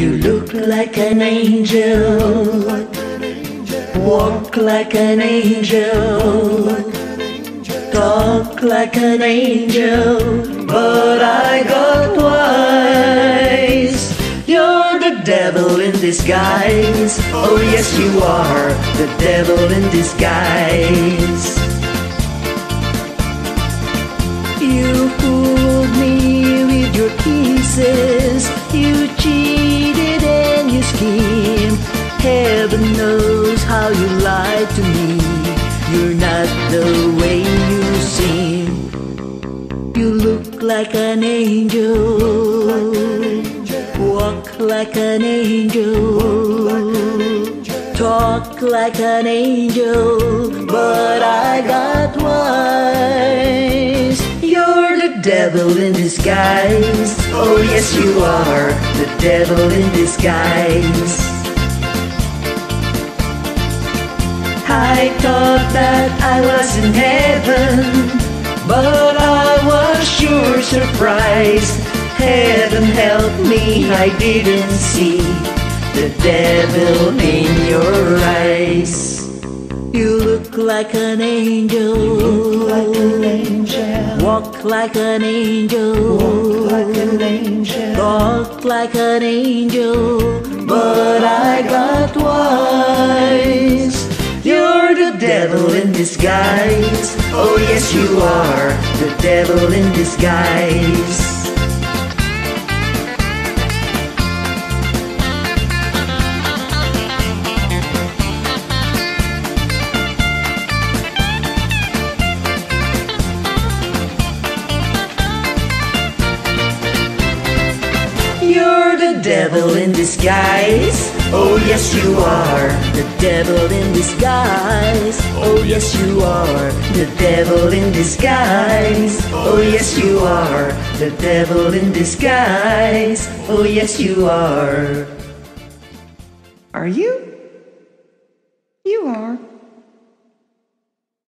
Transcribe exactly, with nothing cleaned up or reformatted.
You look like an angel, walk like an angel, talk like an angel, but I got wise. You're the devil in disguise. Oh yes, you are the devil in disguise. You fooled me with your kisses, you cheated and you schemed. Heaven knows how you lied to me. You're not the way you seem. You look like an angel, walk like an angel, talk like an angel, but I got wise. You're the devil in disguise. Oh yes, you are the devil in disguise. I thought that I was in heaven, but I was sure surprised. Heaven help me, I didn't see the devil in your eyes. You look like an angel, like an angel. Walk like an angel, walk like an angel. Talk like an angel, but I got wise. You're the devil in disguise. Oh yes, you are the devil in disguise. You're the devil in disguise. Oh yes, you are the devil in disguise. Oh yes, you are the devil in disguise. Oh yes, you are the devil in disguise. Oh yes, you are. Are you? You are.